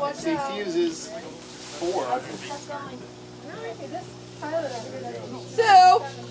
See, fuses 4. So.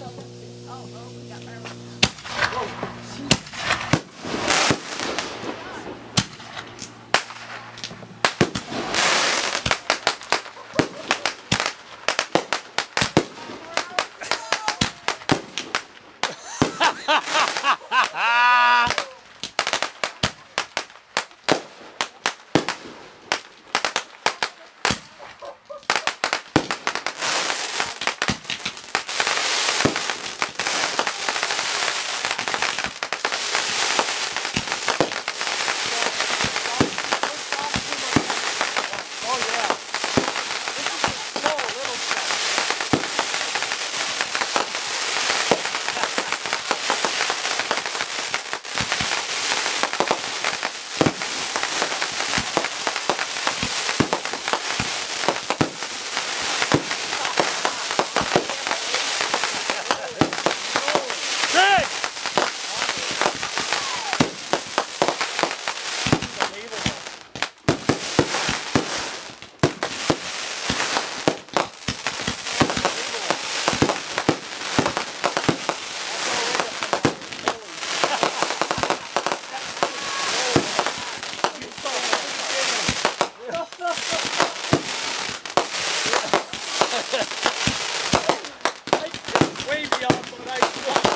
Way beyond what I thought.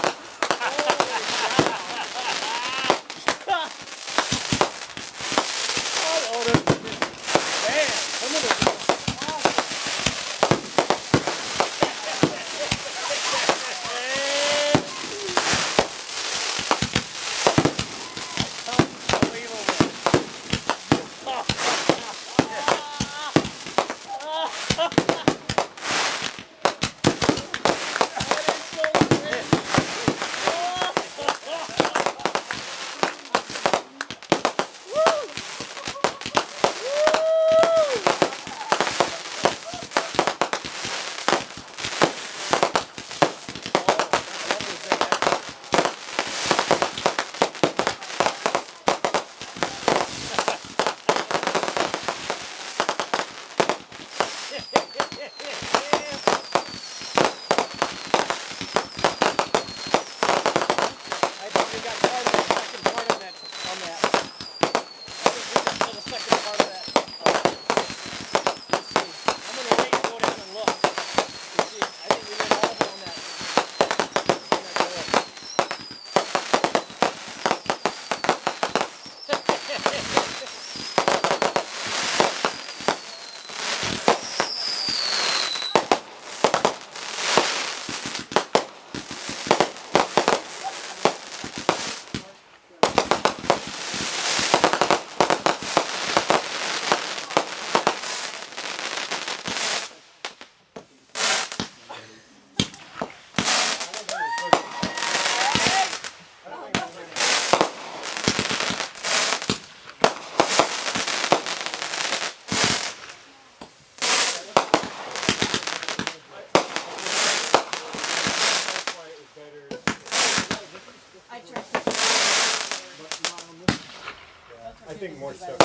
I think more stuff.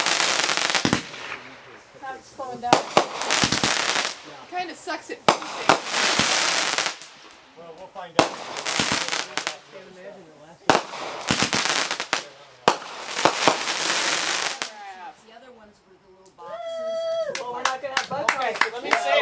That's slowing down. It kind of sucks at boosting. Well, we'll find out. The other ones were the little boxes. Well, we're not going to have bug Okay, let me say